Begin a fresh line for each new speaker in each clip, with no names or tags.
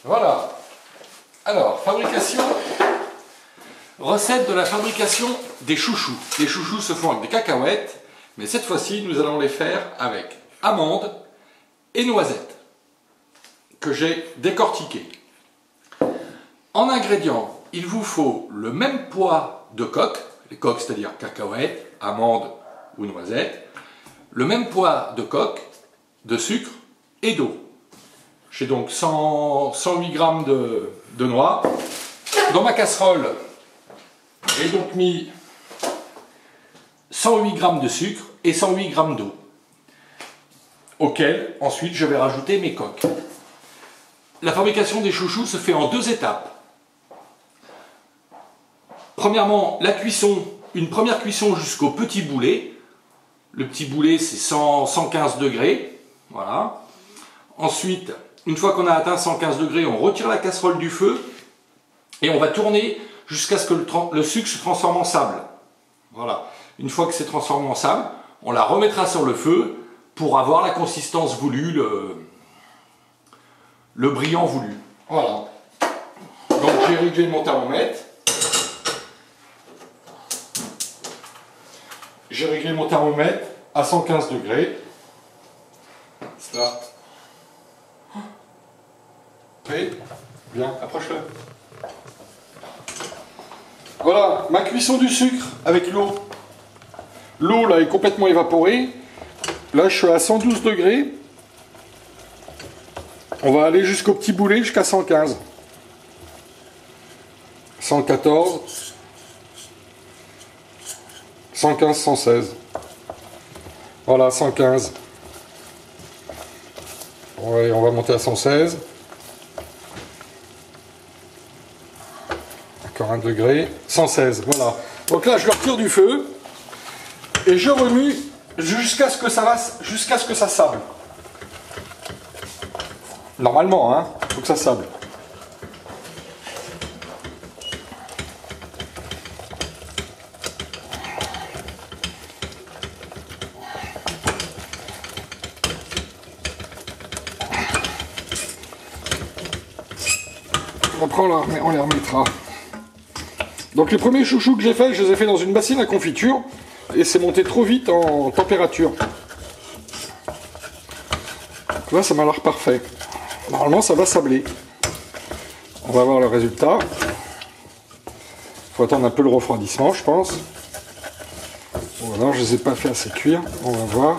Voilà. Alors, recette de la fabrication des chouchous. Les chouchous se font avec des cacahuètes, mais cette fois-ci, nous allons les faire avec amandes et noisettes, que j'ai décortiquées. En ingrédients, il vous faut le même poids de coque, les coques c'est-à-dire cacahuètes, amandes ou noisettes, le même poids de coque, de sucre et d'eau. J'ai donc 108 g de noix. Dans ma casserole, j'ai donc mis 108 g de sucre et 108 g d'eau, auquel ensuite je vais rajouter mes coques. La fabrication des chouchous se fait en 2 étapes. Premièrement, la cuisson, une première cuisson jusqu'au petit boulet. Le petit boulet, c'est 115 degrés. Voilà. Ensuite, une fois qu'on a atteint 115 degrés, on retire la casserole du feu et on va tourner jusqu'à ce que le sucre se transforme en sable. Voilà. Une fois que c'est transformé en sable, on la remettra sur le feu pour avoir la consistance voulue, le brillant voulu. Voilà. Donc j'ai réglé mon thermomètre. J'ai réglé mon thermomètre à 115 degrés. Cela. Prêt? Bien, approche-le. Voilà, ma cuisson du sucre avec l'eau. L'eau là est complètement évaporée. Là je suis à 112 degrés. On va aller jusqu'au petit boulet, jusqu'à 115. 114. 115, 116. Voilà, 115. Ouais, on va monter à 116. Encore 1 degré. 116, voilà. Donc là, je le retire du feu. Et je remue jusqu'à ce que ça sable. Normalement, hein, il faut que ça sable. Après, on les remettra. Donc les premiers chouchous que j'ai fait, je les ai fait dans une bassine à confiture et c'est monté trop vite en température. Donc là, ça m'a l'air parfait. Normalement, ça va sabler. On va voir le résultat. Il faut attendre un peu le refroidissement, je pense. Ou alors, je ne les ai pas fait assez cuire. On va voir.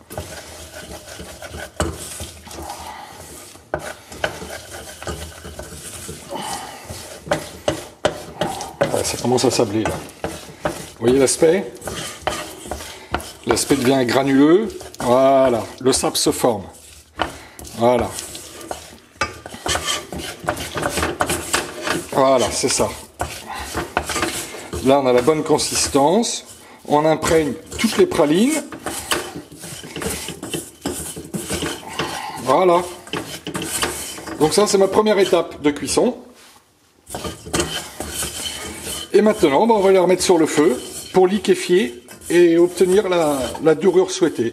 Ouais, ça commence à sabler là. Vous voyez l'aspect? L'aspect devient granuleux. Voilà, le sable se forme. Voilà. Voilà, c'est ça. Là, on a la bonne consistance. On imprègne toutes les pralines. Voilà. Donc ça, c'est ma première étape de cuisson. Et maintenant, on va les remettre sur le feu pour liquéfier et obtenir la dorure souhaitée.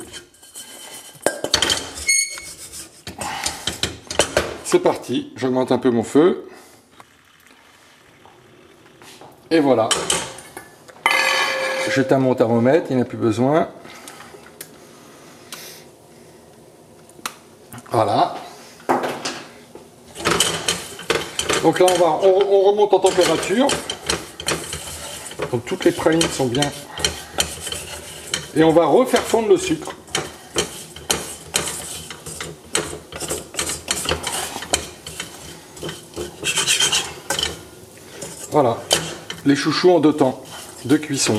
C'est parti, j'augmente un peu mon feu. Et voilà. J'éteins mon thermomètre, il n'y a plus besoin. Voilà. Donc là, on remonte en température. Donc toutes les pralines sont bien. Et on va refaire fondre le sucre. Voilà. Les chouchous en 2 temps de cuisson.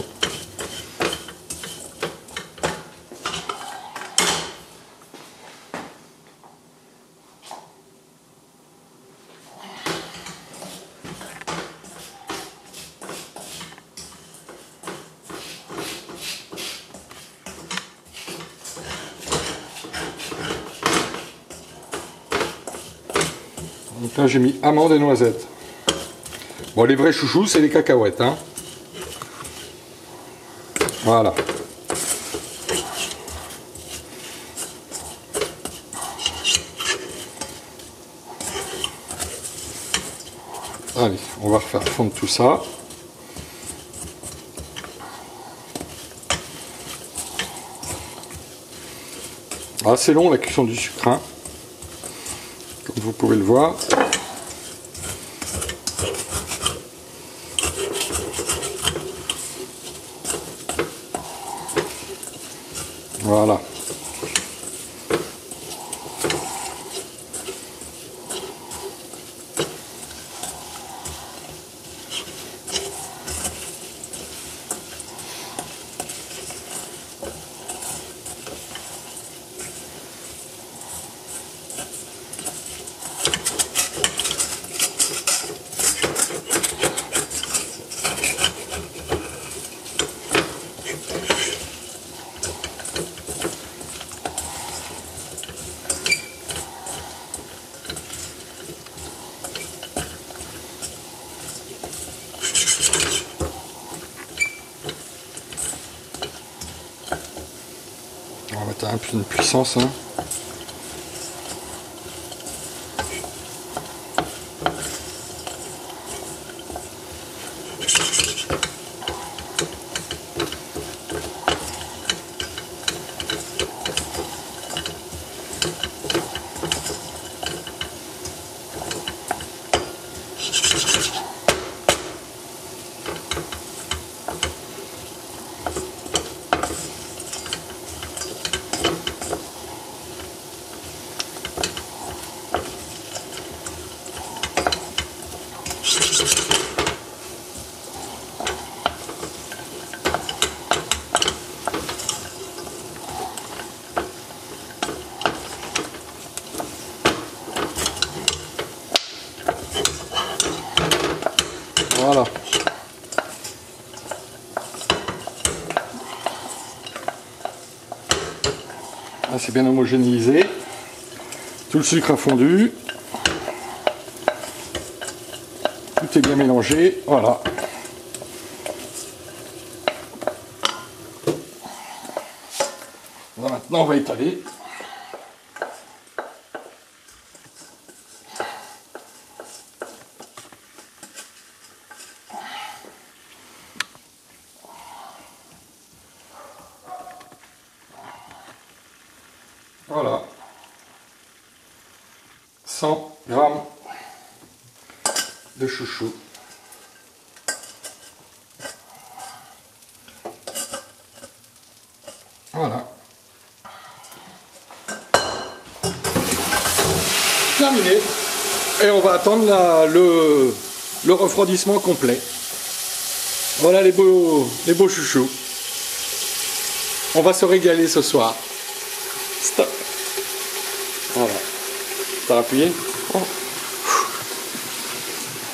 Donc là j'ai mis amandes et noisettes. Bon, les vrais chouchous c'est les cacahuètes, hein. Voilà. Allez, on va refaire fondre tout ça. C'est long la cuisson du sucre, hein, comme vous pouvez le voir. Voilà. On va mettre un peu de puissance, hein. Voilà. Là, c'est bien homogénéisé. Tout le sucre a fondu. Tout est bien mélangé. Voilà. Là, maintenant, on va étaler. Voilà, 100 grammes de chouchou. Voilà. Terminé. Et on va attendre le refroidissement complet. Voilà les beaux chouchous. On va se régaler ce soir. Stop. Voilà. T'as appuyé? Oh.